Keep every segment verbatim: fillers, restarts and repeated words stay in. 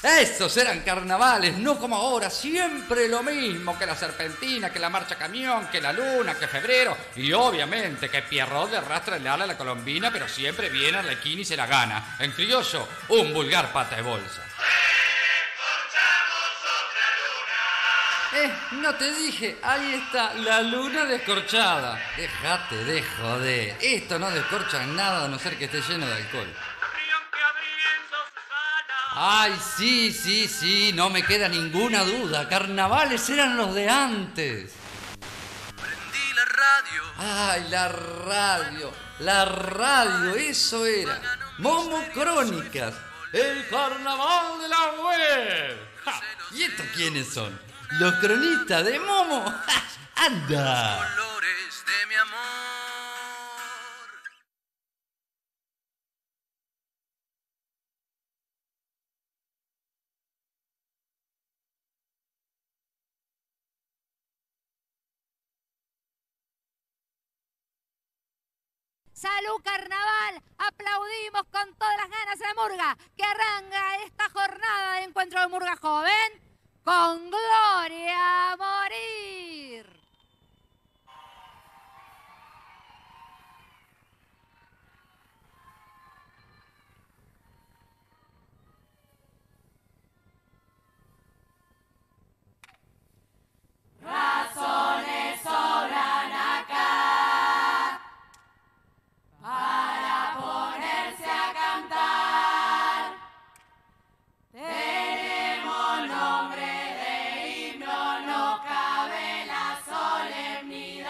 Esos eran carnavales, no como ahora, siempre lo mismo, que la serpentina, que la marcha camión, que la luna, que febrero, y obviamente que Pierrot le arrastra el ala a la colombina, pero siempre viene Arlequín y se la gana. En criollo, un vulgar pata de bolsa. Eh, no te dije, ahí está, la luna descorchada. Déjate de joder, esto no descorcha nada a no ser que esté lleno de alcohol. Ay, sí, sí, sí, no me queda ninguna duda. Carnavales eran los de antes. Prendí la radio. Ay, la radio, la radio, eso era. Momo Crónicas, el carnaval de la web. Ja, ¿y estos quiénes son? Los cronistas de Momo. ¡Ja! ¡Anda! Los colores de mi amor. ¡Salud, carnaval! Aplaudimos con todas las ganas a la murga que arranca esta jornada de encuentro de murga joven con gloria a morir. Razones sobran acá para ponerse a cantar. Tenemos nombre de himno, no cabe la solemnidad.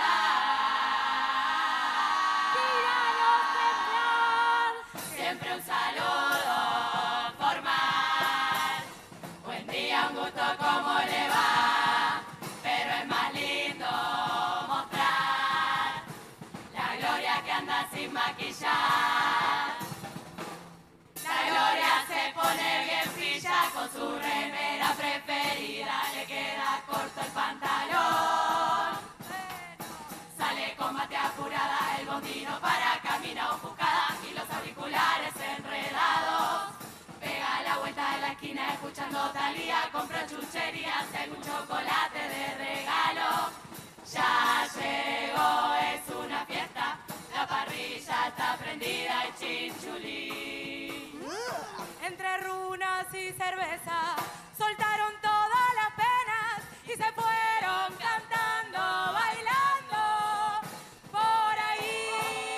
Tíranos temblar, siempre un saludo formal. Buen día, un gusto, ¿cómo le va? Pero es más lindo mostrar la gloria que anda sin maquillar. La gloria se pone bien frilla con su remera preferida, le queda corto el pantalón. Sale con mate apurada, el bondino para camina ofuscada y los auriculares enredados. Pega la vuelta en la esquina escuchando Talía, compra chucherías, hay un chocolate de regalo. Ya llegó, es una fiesta, la parrilla está prendida y chinchulín. Entre runas y cerveza soltaron todas las penas y se fueron cantando, bailando por ahí.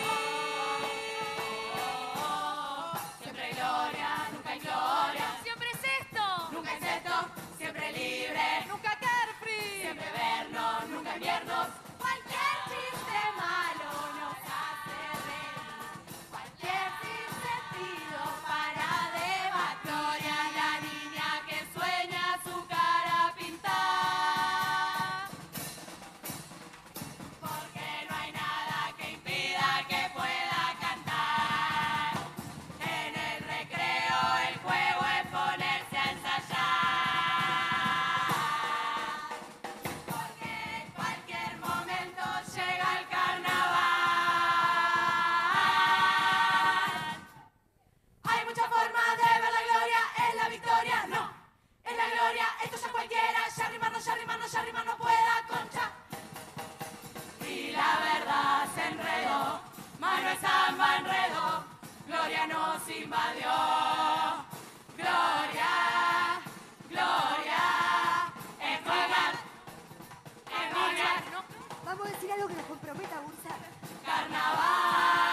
Siempre hay gloria, nunca hay gloria. Siempre es esto, nunca es esto. Siempre libre, nunca carefree. Siempre vernos, nunca inviernos. Cualquier chiste malo nos hace reír. Cualquier sin sentido para debatir. Gloria a la niña que sueña su cara pintar. Porque no hay nada que impida que pueda cantar. En el recreo el juego es ponerse a ensayar. Porque en cualquier momento llega el carnaval. Hay muchas formas de ver la gloria, es la victoria, no. Es la gloria, esto ya cualquiera, ya rimarnos, ya rimarnos, ya rimarnos pueda concha. Y la verdad se enredó, Manuel Samba enredó, Gloria nos invadió. Gloria, Gloria, es jugar, es jugar, Vamos a decir algo que nos comprometa, Bursa. carnaval.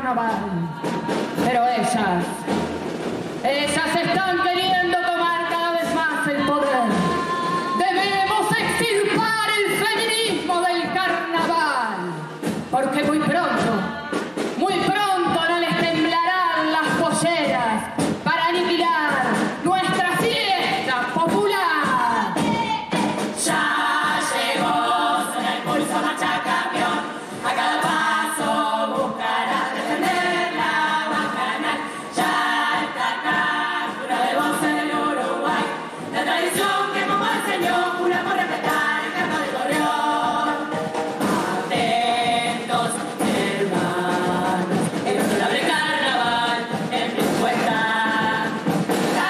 carnaval. Pero ellas, ellas están queriendo tomar cada vez más el poder. Debemos extirpar el feminismo del carnaval, porque muy pronto, muy pronto no les temblarán las polleras para aniquilar nuestra fiesta popular. Ya llegó, suena el pulso, marcha camión, a cada paso buscará defenderla, va a ganar. Ya está acá, una de voz en Uruguay, la tradición que mamá enseñó, una por respetar el canto del gorrión. Atentos, hermanos, el honorable carnaval en Pisco está. La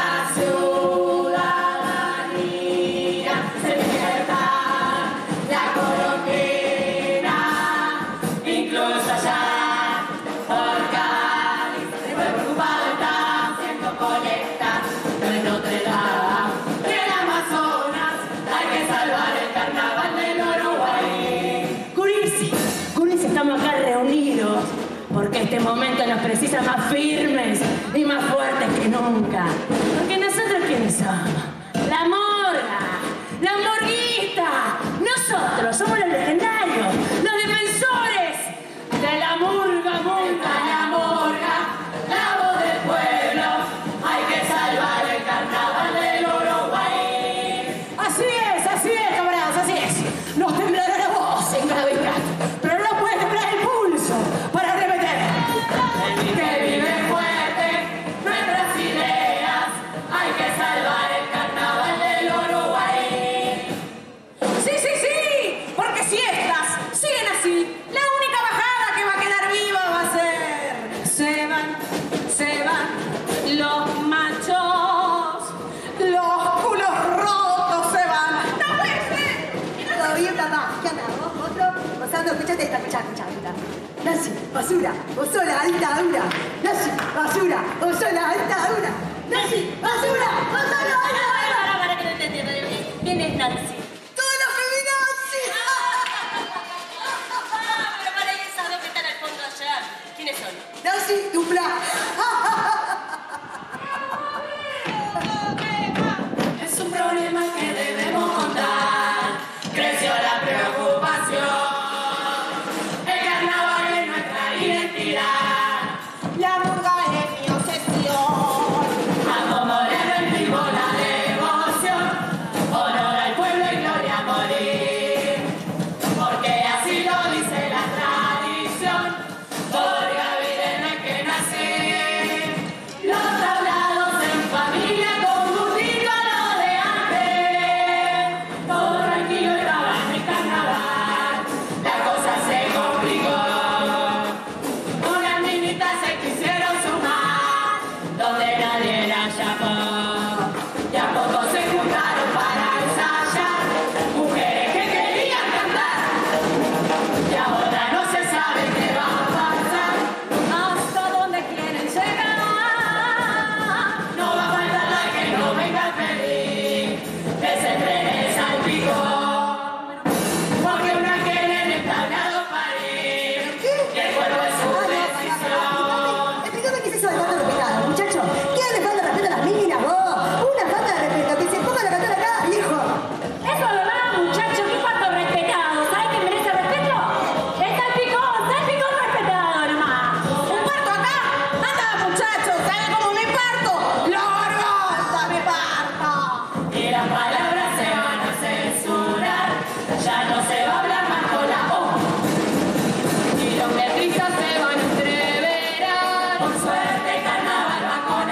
ciudadanía se despierta, la coloquina, incluso allá por Cádiz, el pueblo preocupado está haciendo colecta, no es Notre Dame, ni el Amazonas, hay que salvar el carnaval del Uruguay. Curisi, Curisi, estamos acá reunidos porque este momento nos precisa más firmes y más fuertes que nunca. Porque nosotros, ¿quiénes somos? La morga, la morguita. Nosotros somos los legendarios, los defensores de la murga, murga, La morga, la voz del pueblo, hay que salvar el carnaval del Uruguay. Así es, así es, camaradas, así es. Nos temblará la voz en cada vibrato, pero no puede temblar el pulso para remeter. Que vive fuerte nuestras ideas, hay que salvar el carnaval del Uruguay. Sí, sí, sí, porque si estas siguen así, la única bajada que va a quedar viva va a ser... Se van, se van los machos, los culos rotos se van. ¡No puede ser! Todo bien, papá. ¿Qué andás? ¿Vos, otro? Gozando, escuchate esta, escuchá, escuchá, escuchá. Nazi, basura, vos sos la dictadura. Nazi, basura, vos sos la dictadura. Nazi, basura, vos sos la dictadura. Para, para, que no entendí. ¿Quién es Nancy? Todos los feminazis. Pero para esas dos que están al fondo allá, ¿quiénes son? Nazi, dupla. Es un problema que debemos contar, creció la preocupación, el carnaval es nuestra identidad, La murga es mi obsesión. Amo Moreno en vivo la devoción, honor al pueblo y gloria a morir, porque así lo dice la tradición, por Gavilán es que nací, los tablados en familia con gustito a lo de antes, todo tranquilo estaba en el carnaval, la cosa se complicó, unas minitas se quisieron sumar, donde nadie las llamó, y a poco se juntaron para ensayar, mujeres que querían cantar, y ahora no se sabe qué va a pasar, ¿Hasta dónde quieren llegar? no va a faltar la que no venga a pedir, que se frene al pico, porque una quiere en el tablado parir, y el pueblo es su decisión. Explícame qué es eso de falta de respeto, muchacho. ¿Qué le falta de respeto a las minas, vos? Una falta de respeto. Que se pongan a cantar acá, viejo. Eso es verdad, muchacho, qué cuarto respetado. ¿Sabes quién merece respeto? El salpicón, salpicón respetado nomás. ¿Un parto acá? Anda, muchacho, ¿sabes cómo me parto? ¡Lo gorgonza me parto! Y las palabras se van a censurar, ya no se va a hablar más con la O. Y los letristas se van a entreverar, por suerte el carnaval va con A.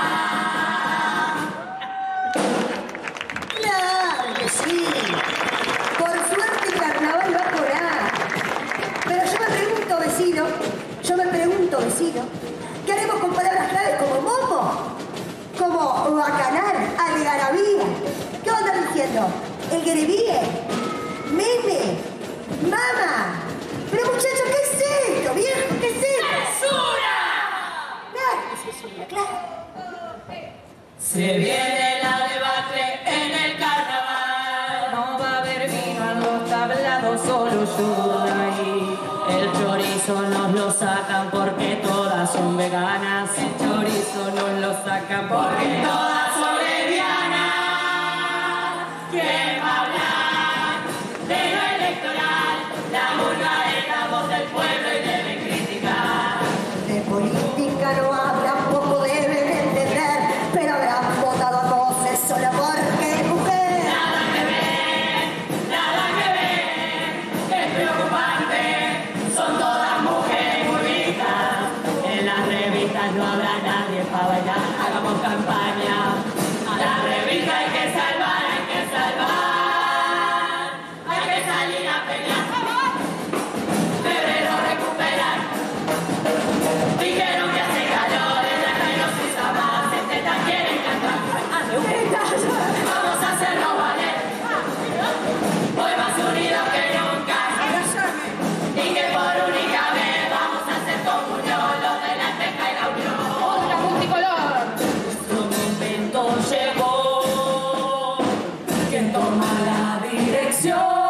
Claro que sí. Por suerte el carnaval va por ahí. Pero yo me pregunto, vecino, yo me pregunto, vecino, ¿qué haremos con palabras claves como momo? Como bacanar, algarabía. ¿Qué andan diciendo? ¿El guerebíe? ¿Meme? ¿Mama? Pero muchachos, ¿qué es esto, viejo? ¿Qué es esto? ¡Censura! Claro que es censura, claro. Se viene la debacle en el carnaval. No va a haber vino en los tablados, solo yo ahí. El chorizo nos lo sacan porque todo son veganas. El chorizo no lo sacan porque todas son lesbianas. ¿Quién va a hablar de lo electoral? La murga es la voz del pueblo y deben criticar. De política no hablan, poco deben entender, pero habrán votado a voces solo porque es mujer. Nada que ver, nada que ver, es preocupante, son todas mujeres bonitas. En las revistas no habrá nadie para bailar, hagamos campaña. A la revista hay que salvar, hay que salvar, hay que salir a pelear. Febrero recuperar. Dijeron que hace calor en la calle, no se usa más, en teta quieren cantar. Vamos a hacerlo valer. Hoy más unidos que nunca. Y que por única vez vamos a hacer comunión los de la teja y la unión. ¡Otra multicolor! Nuestro momento llegó. ¿Quién toma la dirección?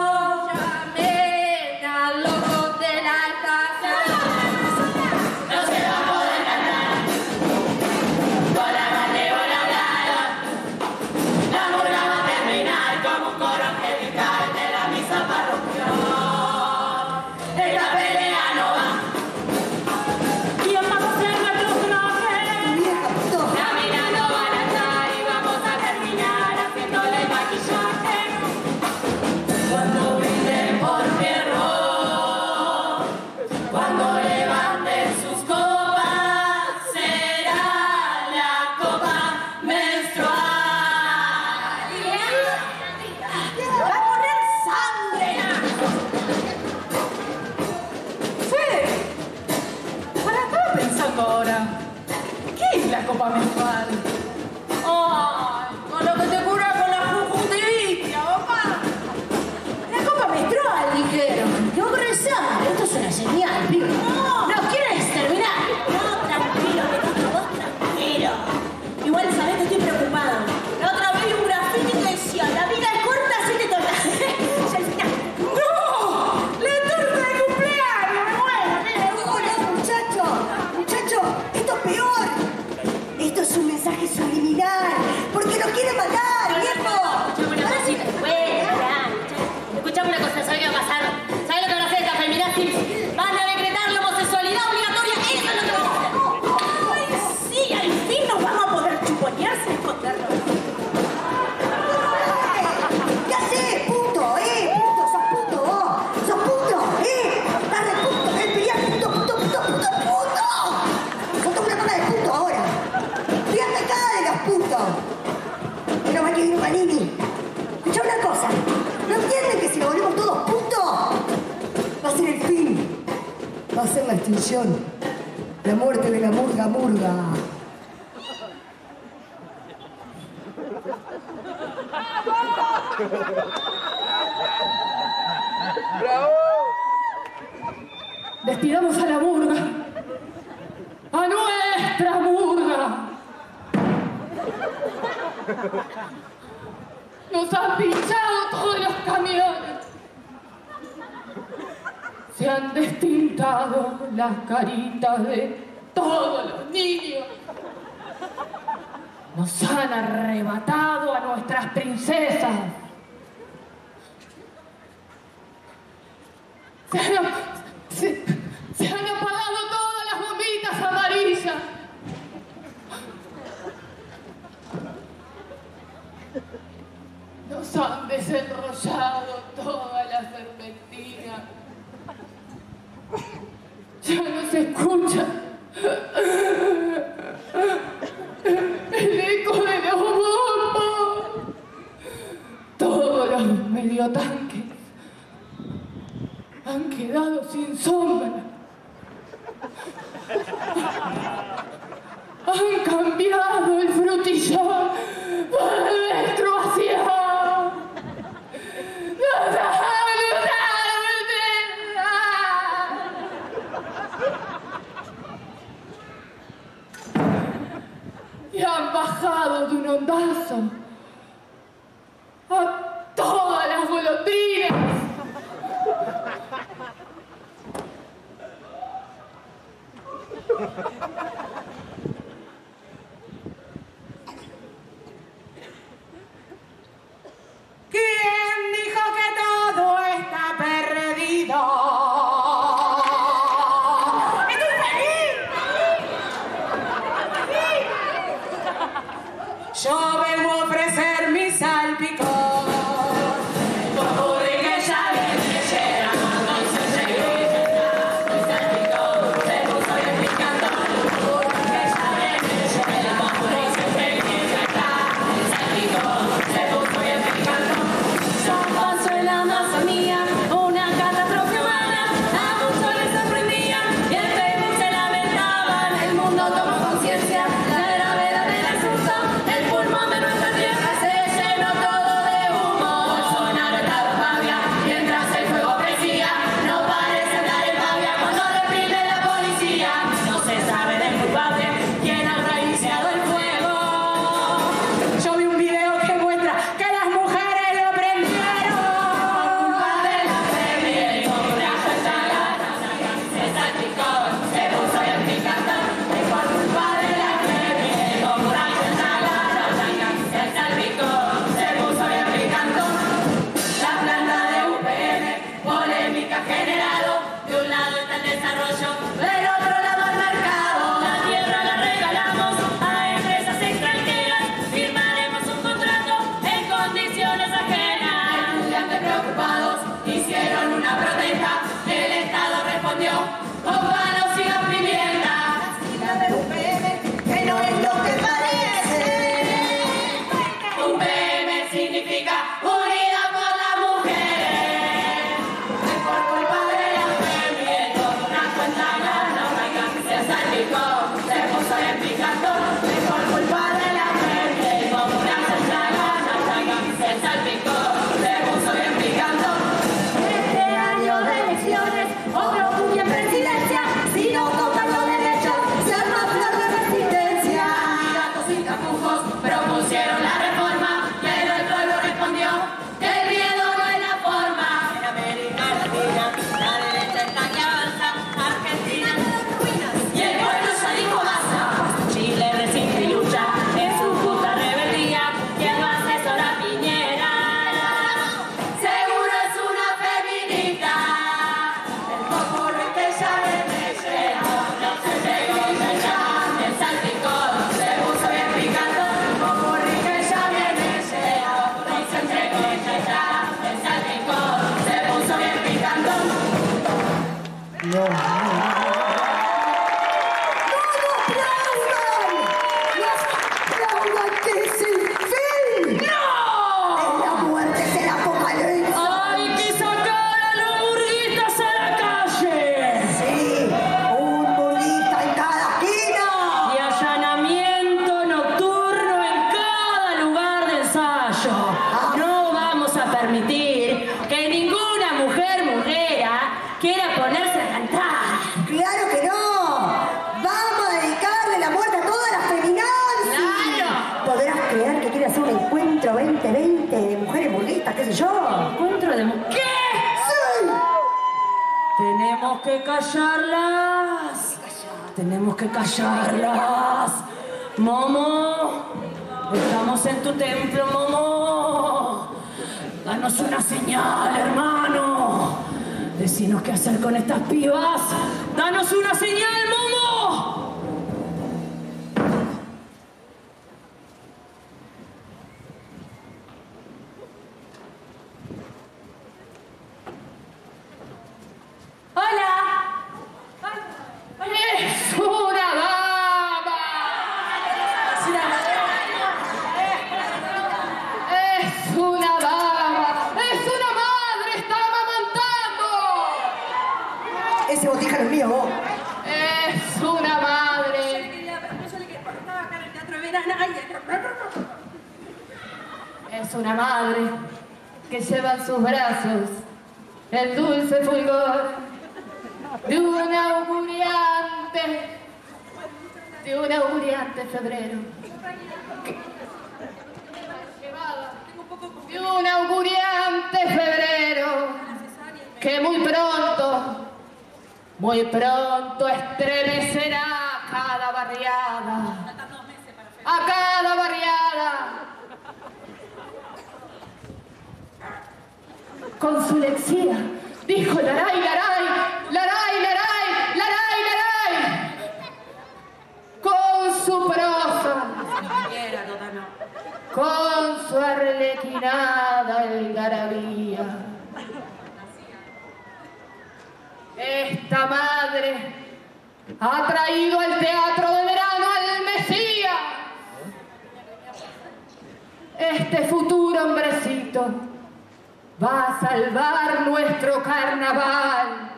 Llamen al loco de la estación. No se va a poder cantar. Con la bandera la bala. La murga va a terminar como un coro angelical de la misa parroquial. Esta pelea no va. ¿Quién va a ser nuestro personaje? Vieja puto. Caminando van a estar y vamos a terminar haciéndole el maquillaje. Cuando brinden por Fierro, cuando levanten sus copas, será la copa menstrual. ¡Va a correr sangre! Sí. Ahora estaba pensando ahora, ¿qué es la copa menstrual? ¡Ay! Con lo que te cura con la conjuntivitis, papá. La copa menstrual, dijeron. ¡Qué hombre sangre! Esto es una señal, pibe. No. ¿No quieres terminar? No, tranquilo, Betito, vos tranquilo. Igual, ¿sabés que estoy preocupado? La otra vez vi un grafiti que decía, la vida es corta, así te torta. Ya al final, ¡no! ¡La torta de cumpleaños! ¡Me muero, nene! ¡No, no, muchacho! ¡Muchacho! ¡Esto es peor! Esto es un mensaje subliminal. Porque nos quiere matar, viejo. Escuchame una cosita. Escuchame una cosa, ¿sabés qué va a pasar? ¿Sabés lo que van a hacer estas feminazis? Van a decretar la homosexualidad obligatoria. Eso es lo que vamos a hacer. Ay, sí, al fin nos vamos a poder chuponear sin escondernos. ¿Qué haces, puto? ¡Eh, puto! ¡Sos puto vos! ¡Sos puto! ¡Eh! ¡Estás de puto! ¡Eh, pelear, puto, puto, puto, puto, puto! ¡Sos una cara de puto ahora! ¡Fíjate acá de los putos! Pero va que viene Panini. Escucha una cosa. ¿No entienden que si nos volvemos todos putos va a ser el fin? Va a ser la extinción. La muerte de la murga murga. Despidamos a la murga. A nuestra murga. Nos han pinchado todos los camiones. Se han destintado las caritas de todos los niños. Nos han arrebatado a nuestras princesas. Se han, se, se han apagado todas las bombitas amarillas. Nos han desenrollado toda la serpentina. Ya no se escucha el eco de los bombos. Todos los mediotanques han quedado sin sombra. Han cambiado el frutillón por la menstruación. Y han bajado de un ondazo a todas las golondrinas. ¿Quién dijo que todo está perdido? ¡Estoy feliz! Yo vengo a ofrecer mi salpicón. Ocurre que ya viene llegando, se llegó, mi salpicón se puso bien picando. Ocurre que ya viene llegando, se llegó, mi salpicón se puso bien picando. Yo paso en la masa mía una catástrofe humana, a muchos les sorprendía y el Facebook se lamentaba. El mundo tomó conciencia, la gravedad del asunto, el pulmón de nuestra tierra se llenó todo de humo. Bolsonaro estaba en Pavia mientras el fuego crecía, no parece andar en Pavia cuando reprime la policía. No se sabe del culpable quién habrá iniciado el fuego. Yo vi un video que muestra que las mujeres lo prendieron. Culpa de la feria y con una cuenta gana, se salpicó, se puso bien picante. Y por culpa de la feria y con una cuenta gana, se salpicó, se puso bien picante. La planta de U P M, polémica generado. De un lado está el desarrollo, del otro lado el mercado. La tierra la regalamos a empresas extranjeras. Firmaremos un contrato en condiciones ajenas. Estudiantes preocupados hicieron una protesta. El Estado respondió con palos y gas pimienta. La de U P M, que no es lo que parece. U P M significa Unidad por las Mujeres. Y por culpa de la feria y con una cuenta gana, se salpicó, se puso bien picando. Y por culpa de la feria y con una cuenta gana, se salpicó, se puso bien picando. Este año de elecciones, otro puño en presidencia. Si no tocan los derechos, se arma flor de resistencia. Gatos y tapujos propusieron la reforma, pero el pueblo respondió que el miedo no es la forma. En América Latina, la derecha está que avanza, Argentina en las ruinas, y el pueblo ya dijo basta. Chile resiste y lucha en su justa rebeldía. ¿Quién va a asesorar a Piñera? Seguro es una feminista. El popurrí que ya viene llegando, no se llegó ya ya. El salpicón se puso bien picando. El popurrí que ya viene llegando, no se llegó ya ya. El salpicón se puso bien picando. ¡No aplaudan! ¡Que es el fin! ¡No! ¡Es la muerte, es el apocalipsis! ¡Hay que sacar a los burguitas a la calle! ¡Sí! ¡Un burguista en cada esquina! Y allanamiento nocturno en cada lugar de ensayo. No vamos a permitir que ninguna mujer murguera quiera ponerse a cantar. ¡Claro que no! ¡Vamos a dedicarle la muerte a todas las feminazis! ¡Claro! ¿Podrás creer que quiere hacer un encuentro veinte veinte de mujeres burguistas, qué sé yo? Encuentro de mu- ¿Qué? ¡Sí! Tenemos que callarlas. Tenemos que callarlas. Momo, estamos en tu templo, Momo. Danos una señal, hermano. Decinos qué hacer con estas pibas. Danos una señal, Momo. Hola. Es una dama. Es una dama. Es una madre. Está amamantando. Ese botija no es mío, vos. Es una madre. Es una madre que lleva en sus brazos el dulce fulgor de un auguriante, de un auguriante febrero. De un auguriante febrero que muy pronto, muy pronto estremecerá cada barriada, a cada barriada, con su lexía dijo laray, laray, laray, laray, laray, laray, con su prosa, con su arlequinada algarabía. Esta madre ha traído al teatro de verano al Mesías. Este futuro hombrecito va a salvar nuestro carnaval.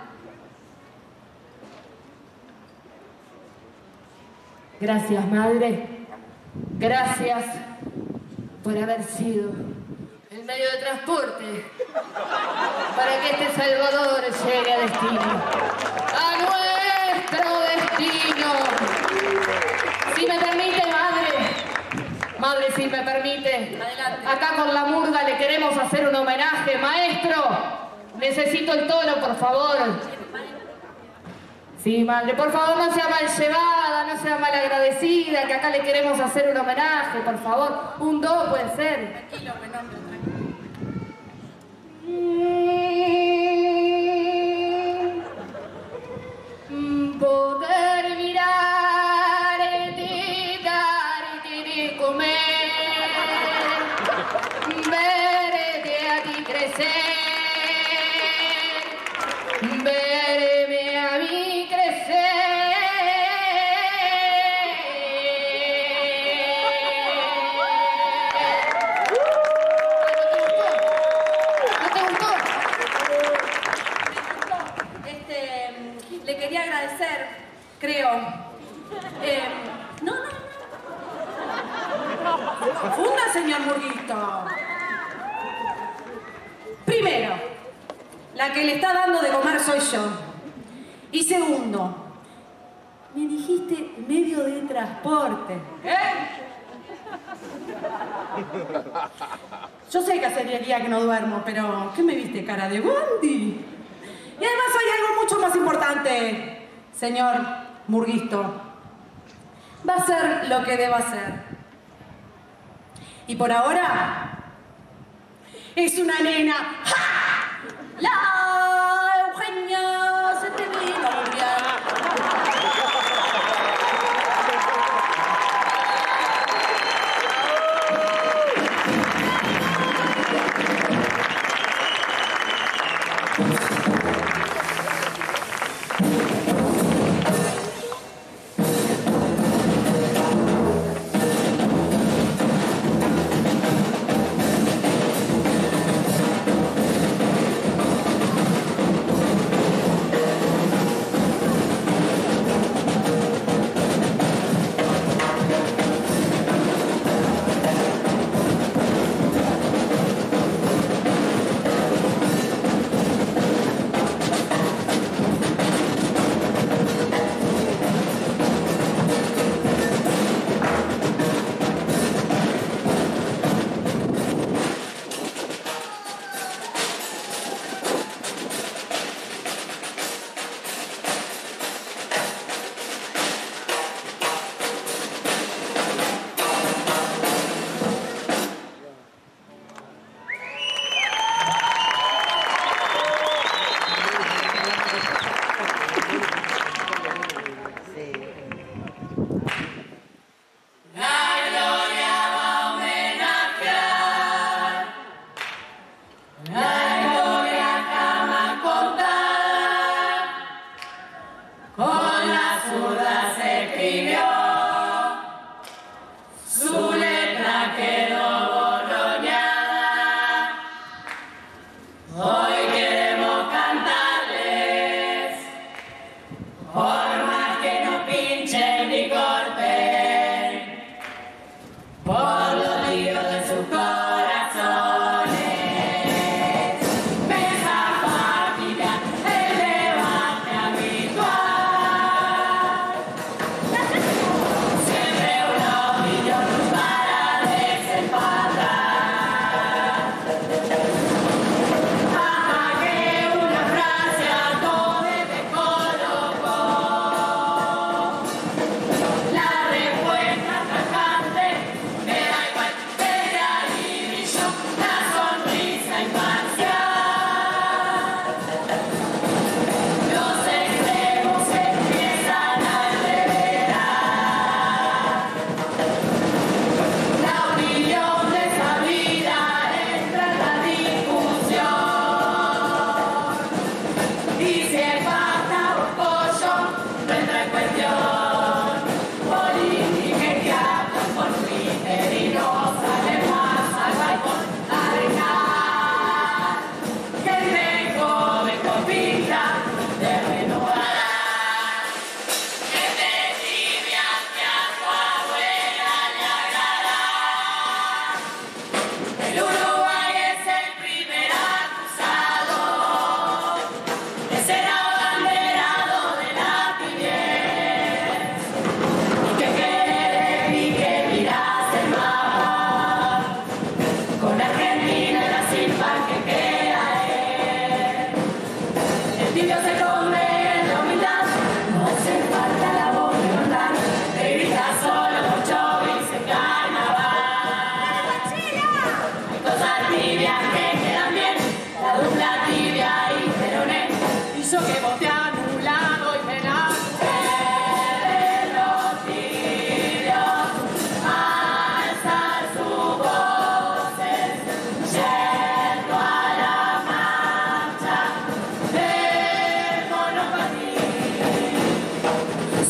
Gracias, madre. Gracias por haber sido el medio de transporte para que este Salvador llegue a destino, a nuestro destino. Si me permite, madre, madre, si me permite, adelante. Acá con la murga le queremos hacer un homenaje. Maestro, necesito el tono, por favor. Sí, madre, por favor, no sea mal llevada, no sea mal agradecida, que acá le queremos hacer un homenaje, por favor. Un do puede ser. Tranquilo, buen hombre, tranquilo. Mm, poder mirar, de dar, de comer, verte a ti crecer, verme a mí crecer. Le quería agradecer, creo. Eh, no, no, no. Confunda, señor Murguito. Primero, la que le está dando de comer soy yo. Y segundo, me dijiste medio de transporte. ¿Eh? Yo sé que hace diez días que no duermo, pero ¿qué me viste, cara de bondi? Y además hay algo mucho más importante, señor Murguito. Va a ser lo que deba hacer. Y por ahora, es una nena. ¡Ja! La Eugenia se te vino a olvidar.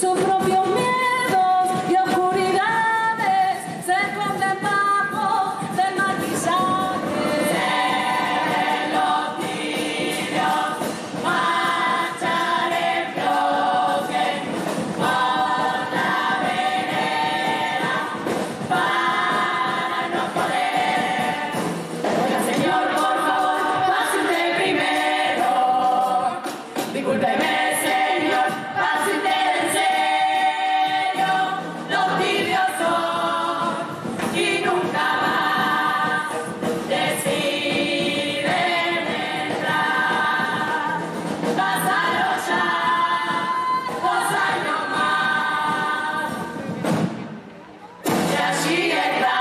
sus propios miedos y oscuridades se esconden bajo del maquillaje. De los tibios marchar en bloque por la vereda para no poder. Oiga, señor, por favor, pase usted primero. Discúlpeme, señor, pase usted en serio. Los tibios son y nunca más deciden entrar. Pasaron ya dos años más y allí está.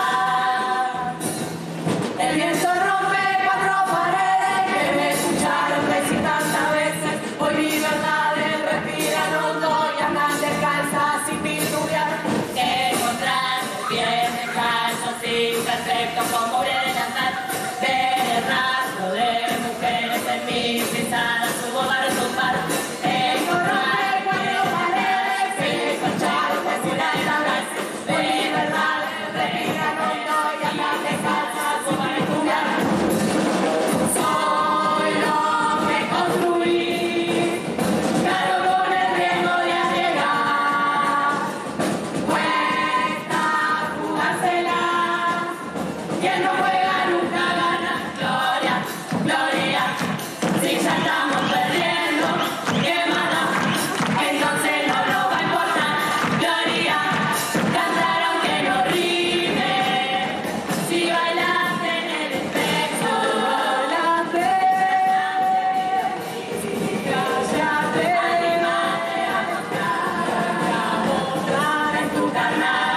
El viento rompe cuatro paredes que me escucharon decir tantas veces. Hoy mi verdades respiran hondo y andan descalzas sin titubear. Encontrarme bien descalzos y perfectos como un delantal. Ver el rastro de mujeres en mis pisadas, su boda retumbar. Encontrarme cuatro paredes que me escucharon decir tantas veces. Hoy mi verdades respiran hondo y andan descalzas sin titubear. Soy lo que construí, claro, con el riesgo de arriesgar. Cuesta jugársela, quien no juega nunca gana. Gloria, gloria, si ya estamos perdiendo, ¿qué más da? Entonces no nos va a importar. Gloria, cantar aunque no rime. Si bailaste en el espejo, bailaste. Si callaste, animate a mostrar, a mostrar en tu carnaval.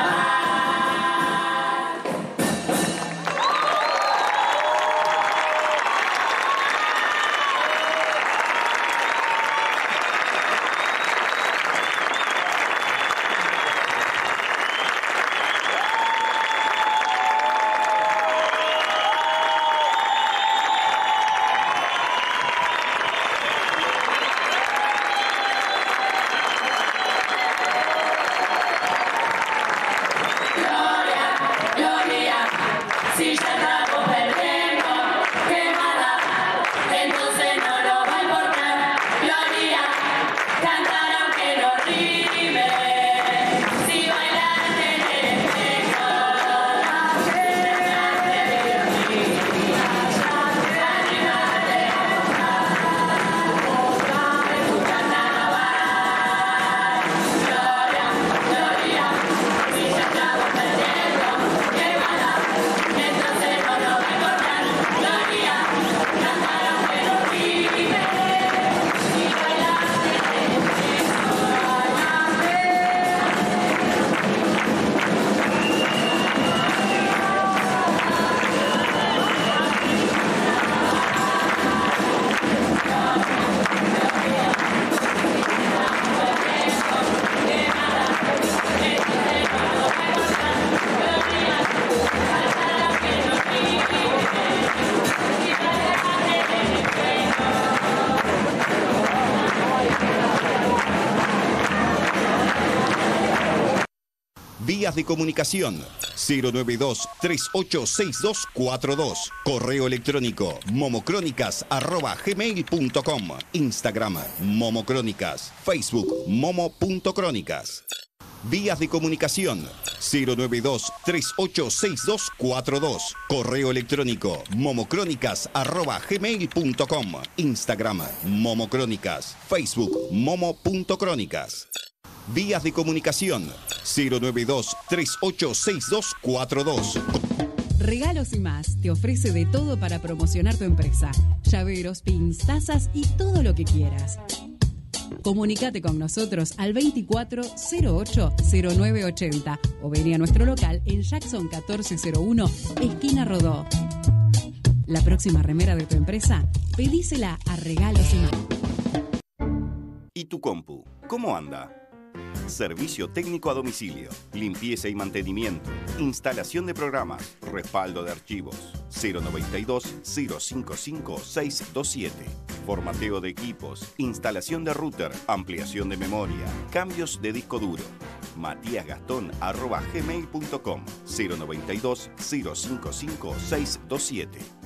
Gloria, si ya estamos perdiendo, ¿qué más da? Entonces no nos va a importar. Gloria, cantar aunque no rime. Si bailaste en el espejo, Gloria, si ya estamos perdiendo, ¿qué más da? Entonces no nos va a importar. Gloria, cantar aunque no rime. Si bailaste en el espejo, Vías de comunicación cero nueve dos, tres ocho seis dos cuatro dos. Correo electrónico momocrónicas arroba gmail punto com. Instagram momocrónicas. Facebook momo.crónicas. Vías de comunicación cero nueve dos, tres ocho seis dos cuatro dos. Correo electrónico momocrónicas arroba gmail punto com. Instagram momocrónicas. Facebook momo.crónicas. Vías de comunicación cero nueve dos, tres ocho seis dos cuatro dos. Regalos y más te ofrece de todo para promocionar tu empresa. Llaveros, pins, tazas y todo lo que quieras. Comunicate con nosotros al veinticuatro cero ocho cero nueve ochenta o vení a nuestro local en Jackson catorce cero uno, esquina Rodó. La próxima remera de tu empresa, pedísela a Regalos y más. ¿Y tu compu? ¿Cómo anda? Servicio técnico a domicilio, limpieza y mantenimiento, instalación de programas, respaldo de archivos. cero noventa y dos, cero cincuenta y cinco, seiscientos veintisiete. formateo de equipos, instalación de router, ampliación de memoria, cambios de disco duro. matías gastón arroba gmail punto com cero noventa y dos cero cincuenta y cinco seiscientos veintisiete.